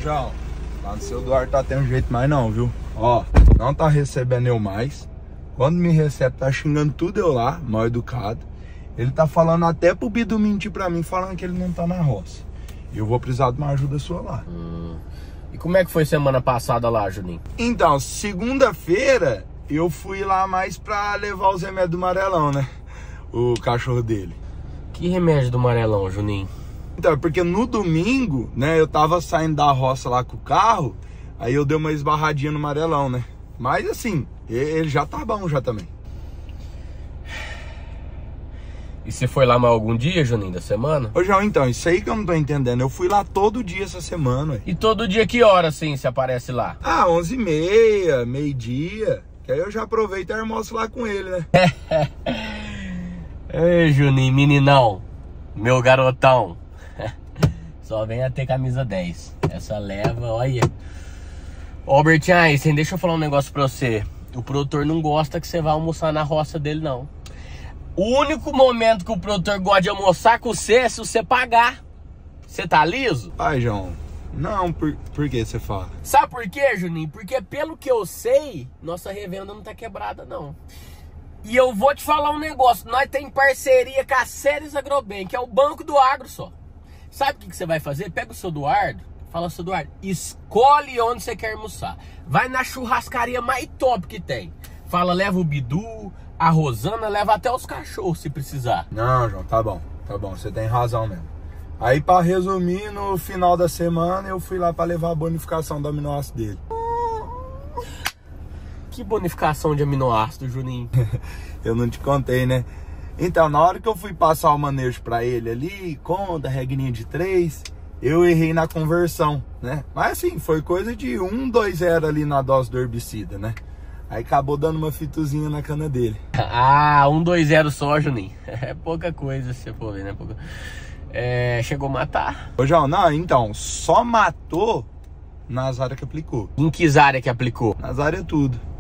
João, lá no seu Eduardo tá tendo jeito mais não, viu? Ó, não tá recebendo eu mais. Quando me recebe, tá xingando tudo eu lá, mal educado. Ele tá falando até pro Bidu mentir pra mim, falando que ele não tá na roça. Eu vou precisar de uma ajuda sua lá. E como é que foi semana passada lá, Juninho? Então, segunda-feira, eu fui lá mais pra levar os remédios do Amarelão, né? O cachorro dele. Que remédio do Amarelão, Juninho? Então, porque no domingo, né, eu tava saindo da roça lá com o carro, aí eu dei uma esbarradinha no Amarelão, né? Mas assim, ele já tá bom já também. E você foi lá mais algum dia, Juninho, da semana? Ô, João, então, isso aí que eu não tô entendendo. Eu fui lá todo dia essa semana, ué. E todo dia que hora, assim, você aparece lá? Ah, 11h30, meio-dia. Que aí eu já aproveito e almoço lá com ele, né? Ei, Juninho, meninão, meu garotão. Só vem a ter camisa 10. Essa leva, olha. Ô, Bertinho, Einstein, deixa eu falar um negócio pra você. O produtor não gosta que você vá almoçar na roça dele, não. O único momento que o produtor gosta de almoçar com você é se você pagar. Você tá liso? Ai, João, não, por que você fala? Sabe por quê, Juninho? Porque pelo que eu sei, nossa revenda não tá quebrada, não. E eu vou te falar um negócio. Nós tem parceria com a Ceres Agrobank, que é o banco do agro só. Sabe o que você vai fazer? Pega o seu Eduardo, fala, seu Eduardo, escolhe onde você quer almoçar. Vai na churrascaria mais top que tem. Fala, leva o Bidu, a Rosana, leva até os cachorros se precisar. Não, João, tá bom, você tem razão mesmo. Aí, pra resumir, no final da semana eu fui lá pra levar a bonificação do aminoácido dele. Que bonificação de aminoácido, Juninho? Eu não te contei, né? Então, na hora que eu fui passar o manejo pra ele ali, conta, regrinha de 3, eu errei na conversão, né? Mas assim, foi coisa de 1, 2, 0 ali na dose do herbicida, né? Aí acabou dando uma fitozinha na cana dele. Ah, 1, 2, 0 só, Juninho. É pouca coisa, se você for ver, né? Pouca... chegou a matar? Ô, João, não, então, só matou nas áreas que aplicou. Em que área que aplicou? Nas áreas tudo.